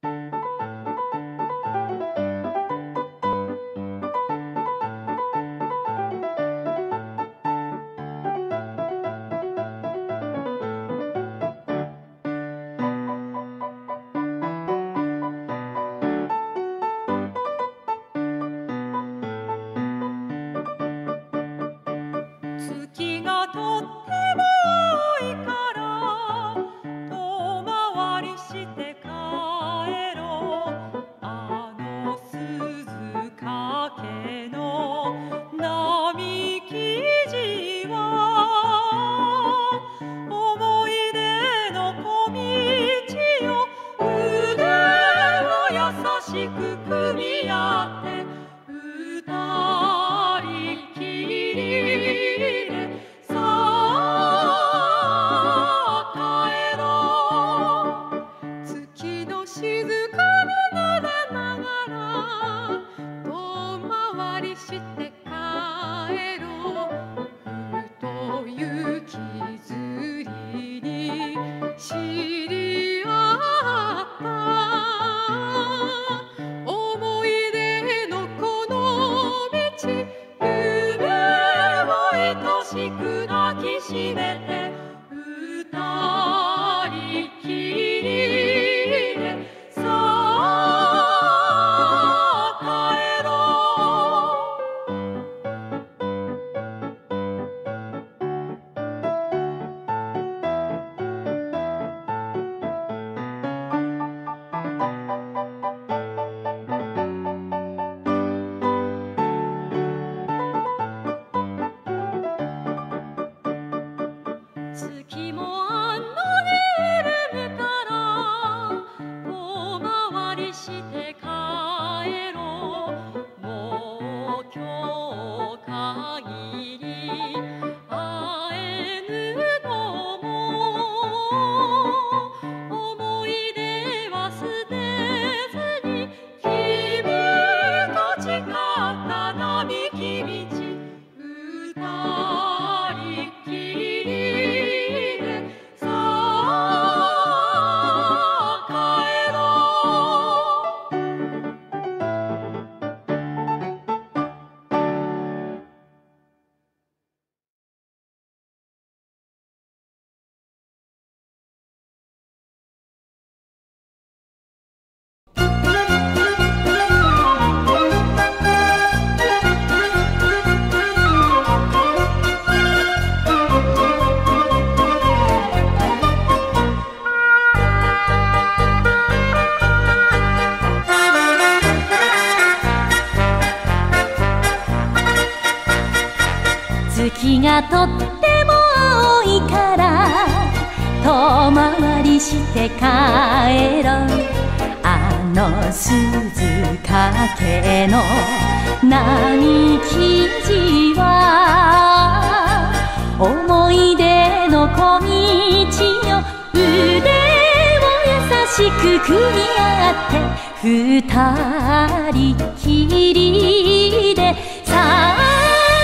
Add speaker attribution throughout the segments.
Speaker 1: 月がとっても多いから遠回りして帰ろう。あの鈴懸の並木路は思い出の小道よ。腕を優しく組み合って二人きりでさあ帰ろう。月の静かに撫でながら遠回りして帰ろう。ふと雪吊りに知り合った思い出のこの道。夢を愛しく抱きしめて二人きりでさあ帰ろう。月もあんなに緩むから遠回りして帰ろう。もう今日限り会えぬのも思い出は捨てずに君と誓った並木道。二人きりでさあ帰ろ月がとっても青いから遠回りして帰ろう。あの鈴懸の並木路は思い出の小道よ。腕を優しく組み合って二人きりでさあ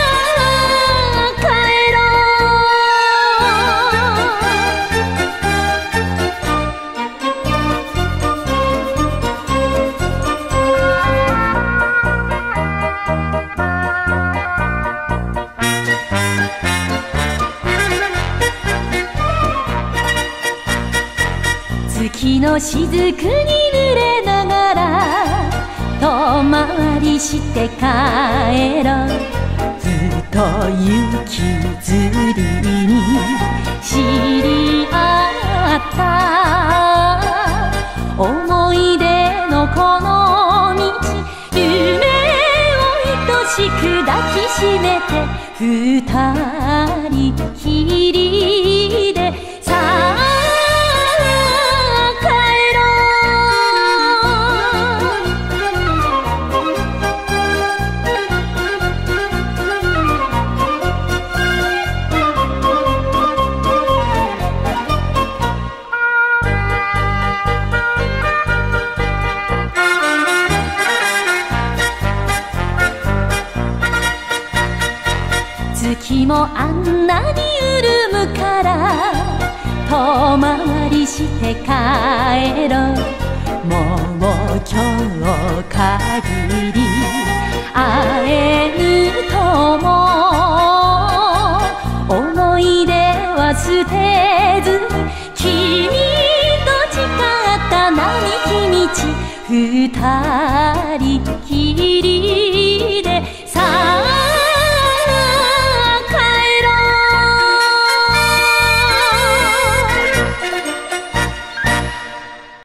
Speaker 1: 月の雫に濡れながら遠回りして帰ろう。ふと雪吊りに知り合った思い出のこの道。夢を愛しく抱きしめて二人きりでさあ月もあんなに潤むから遠回りして帰ろう。もう今日限り会えぬとも思い出は捨てず君と誓った並木道二人きり